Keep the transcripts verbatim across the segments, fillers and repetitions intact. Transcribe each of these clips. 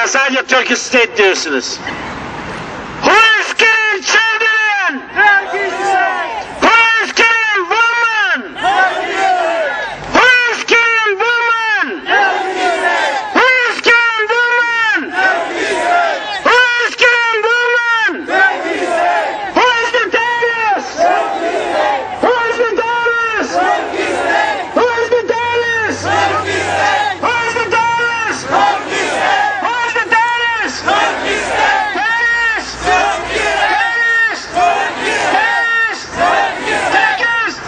Arkadaşlar sadece Turkish state diyorsunuz. Who is killing children? Turkish state. Who is killing women? Who is killing women? Who is killing women? Who is killing women? Who is the terrorist? Who is the terrorist? Who is the terrorist? Who is the terrorist? Who is the terrorist? Terrorist! Terrorist! Terrorist! Terrorist!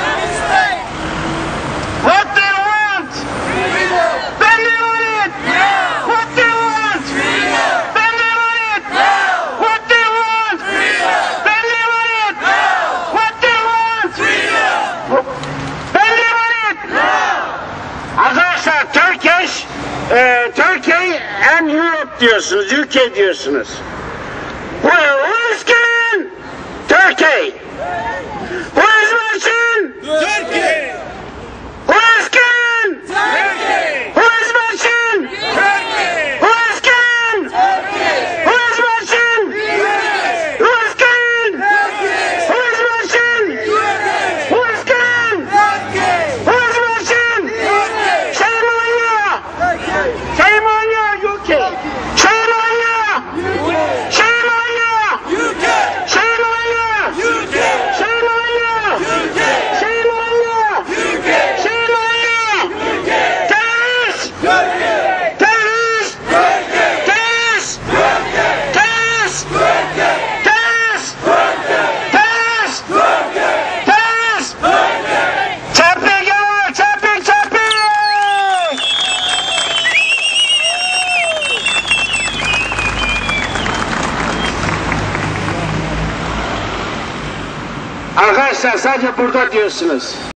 What do you want? When do you want it? What do you want? When do you want it? What do you want? When do you want it? What do you want? When do you want it? Arkadaşlar Turkish, e, Turkey and Europe diyorsunuz, U K diyorsunuz. Well, who is killing? Turkey. Who is watching? Turkey. Who is killing? Turkey. Who is watching? Turkey. Who is killing? Who is watching? Who is killing? Who is watching? Who is killing? Who is watching? Shame on you! Shame on you, U K! Shame on you! Shame on you! U K. Shame on you! U K. Shame on you! U K. Shame on you! U K. Shame on you! Terrorists! Turkey. Terrorists! Turkey. Terrorists! Turkey. Terrorists! Turkey. Terrorists! Turkey. Terrorists! Turkey. Terrorists! Turkey. Çapik yavrum! Çapik çapik! Arkadaşlar sadece burada diyorsunuz.